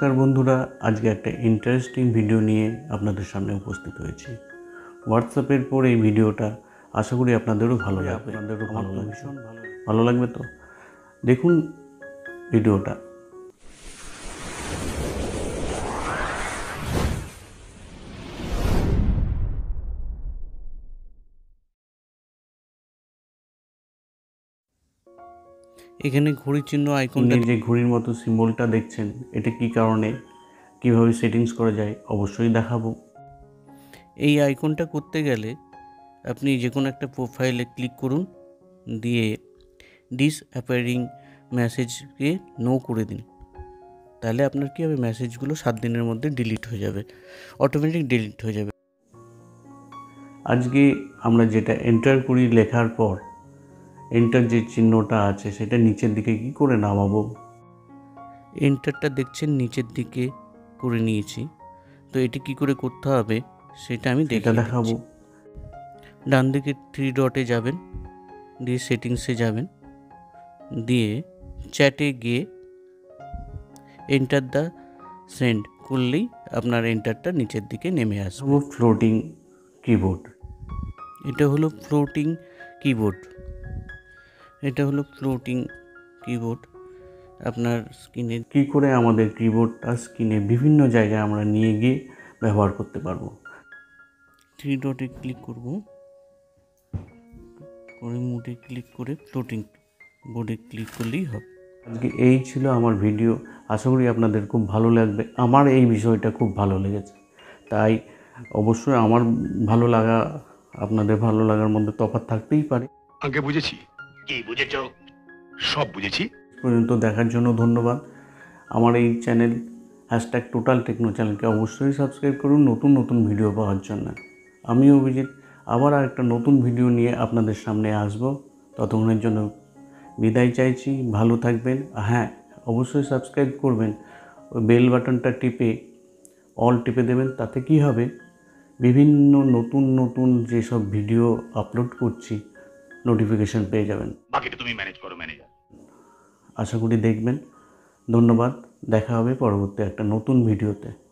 নমস্কার বন্ধুরা, আজকে একটা ইন্টারেস্টিং ভিডিও নিয়ে আপনাদের সামনে উপস্থিত হয়েছি। হোয়াটসঅ্যাপের পর এই ভিডিওটা আশা করি আপনাদেরও ভালো লাগবে। ভীষণ ভালো লাগবে তো দেখুন ভিডিওটা। এখানে ঘড়ির চিহ্ন আইকনে যে ঘড়ির মতো সিম্বলটা দেখছেন, এটা কী কারণে, কীভাবে সেটিংস করা যায় অবশ্যই দেখাবো। এই আইকনটা করতে গেলে আপনি যে কোনো একটা প্রোফাইলে ক্লিক করুন, দিয়ে ডিসঅ্যাপিয়ারিং মেসেজকে নো করে দিন। তাহলে আপনার কী হবে, মেসেজগুলো 7 দিনের মধ্যে ডিলিট হয়ে যাবে, অটোমেটিক ডিলিট হয়ে যাবে। আজকে আমরা যেটা এন্টার করি, লেখার পর এন্টার যে চিহ্নটা আছে সেটা নিচের দিকে কি করে নামাবো। এন্টারটা দেখছেন নিচের দিকে করে নিয়েছি, তো এটি কি করে করতে হবে সেটা আমি দেখাবো। ডান দিকে 3 ডটে যাবেন, দিয়ে সেটিংসে যাবেন, দিয়ে চ্যাটে গিয়ে এন্টার দ্য সেন্ড করলেই আপনার এন্টারটা নিচের দিকে নেমে আসবে। ফ্লোটিং কিবোর্ড, এটা হলো ফ্লোটিং কিবোর্ড। আপনার স্ক্রিনে কী করে আমাদের কিবোর্ডটা স্ক্রিনে বিভিন্ন জায়গায় আমরা নিয়ে গিয়ে ব্যবহার করতে পারবো। 3 ডটে ক্লিক করব, করে মোডে ক্লিক করে ফ্লোটিং বোর্ডে ক্লিক করলেই হবে। আজকে এই ছিল আমার ভিডিও, আশা করি আপনাদের খুব ভালো লাগবে। আমার এই বিষয়টা খুব ভালো লেগেছে, তাই অবশ্যই আমার ভালো লাগা আপনাদের ভালো লাগার মধ্যে তফাৎ থাকতেই পারে। আগে বুঝেছি, কি বুঝেছ? সব বুঝেছি। পর্যন্ত দেখার জন্য ধন্যবাদ। আমার এই চ্যানেল টোটাল টেকনো চ্যানেলকে অবশ্যই সাবস্ক্রাইব করুন নতুন নতুন ভিডিও পাওয়ার জন্য। আমি অভিজিৎ আবার একটা নতুন ভিডিও নিয়ে আপনাদের সামনে আসব। ততক্ষণের জন্য বিদায় চাইছি, ভালো থাকবেন। হ্যাঁ, অবশ্যই সাবস্ক্রাইব করবেন, ওই বেল বাটনটা টিপে অল টিপে দেবেন। তাতে কি হবে, বিভিন্ন নতুন নতুন যেসব ভিডিও আপলোড করছি নোটিফিকেশন পেয়ে যাবেন। বাকিটা তুমি ম্যানেজ করো, ম্যানেজার। আশা করি দেখবেন। ধন্যবাদ, দেখা হবে পরবর্তী একটা নতুন ভিডিওতে।